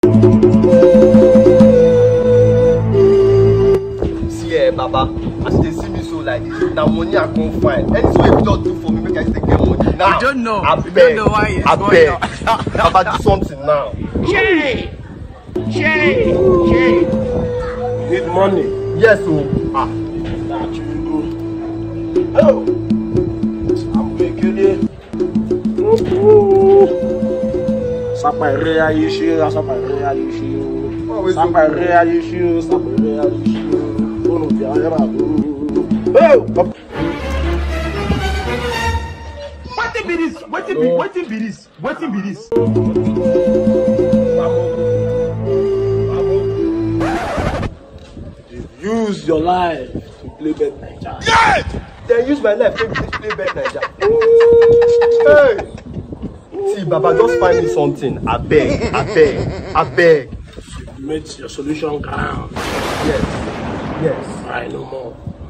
See, Baba, as they see me so like this, now money I can't find. And so if you don't do for me, make I take get money. Now, I don't know. I don't know why it's going on. Baba, do something now. Jay! Need money? Yes, oh. Oh! I'm making it. Sapareia issue. Wetin be this? Use your life to play Bet Naija. Yes! Then use my life to play Bet Naija. Hey! See, Baba, just find me something. I beg. You made your solution ground. Yes. I know more.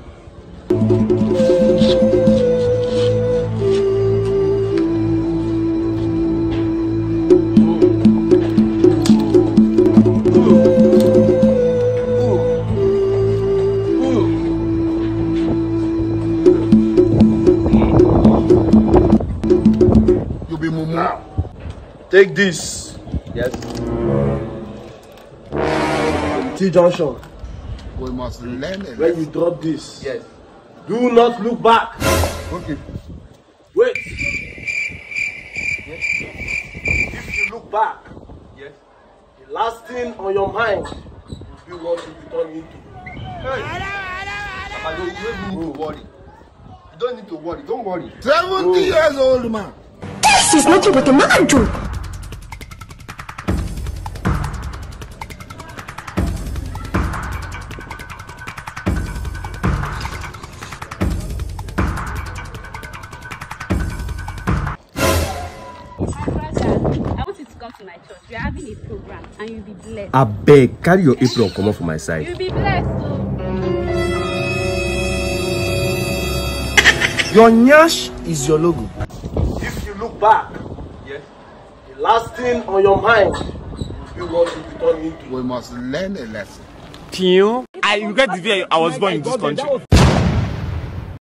You be mumu. Take this. Yes. T-junction. We must learn it. When you drop this, Yes. do not look back. Okay. Wait. Yes. If you look back, Yes. the last thing on your mind will be what you turn into. Hey. Baba, you don't need to worry. You don't need to worry. Don't worry. 70 years old man. This is nothing but a mad joke. To my church. We're having a program and you'll be blessed. I beg, carry your apron, come up for my side. You'll be blessed. Your nyash is your logo. If you look back, Yes. the last thing on your mind will be what you turn into. We must learn a lesson. I regret the day I was born in this country.